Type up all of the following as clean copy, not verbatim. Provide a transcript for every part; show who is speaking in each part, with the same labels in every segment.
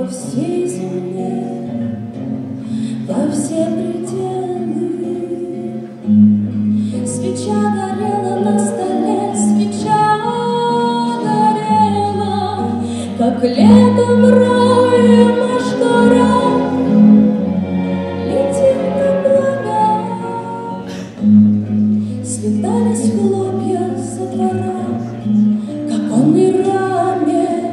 Speaker 1: всей земле, во все пределы. Свеча горела на столе, свеча горела, как летом роем Машкара летит на пламя. Слетались хлопья со двора к оконной раме.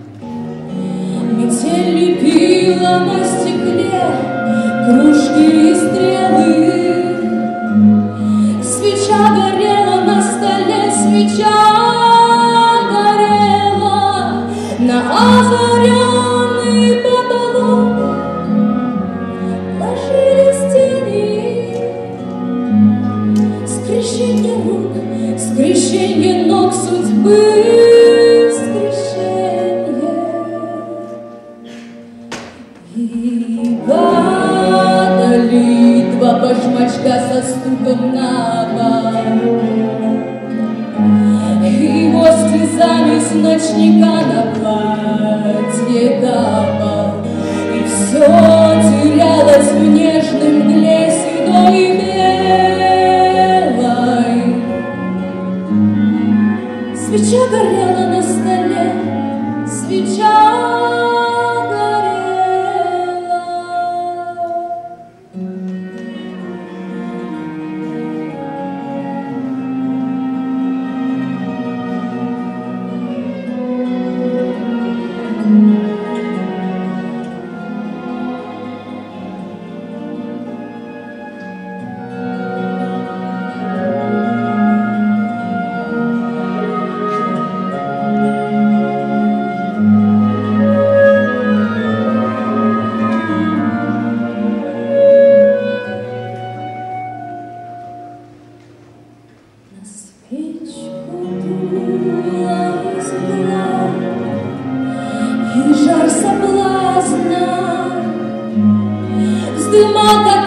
Speaker 1: Метель лепила на стекле кружки и стрелы. Свеча горела на столе, свеча горела на озаренный потолок. Ложились тени, скрещение рук, скрещение ног судьбы, скрещение. И падали два башмачка со стуком на пол, и воздух слезами с ночника на платье капал, и все терялось в нежной мгле седой и белой. Свеча горела на столе, свеча и жар соблазна вздымал.